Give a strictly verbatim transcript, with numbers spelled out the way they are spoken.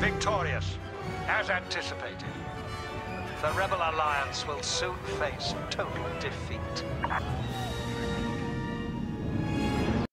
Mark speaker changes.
Speaker 1: Victorious, as anticipated. The Rebel Alliance will soon face total defeat.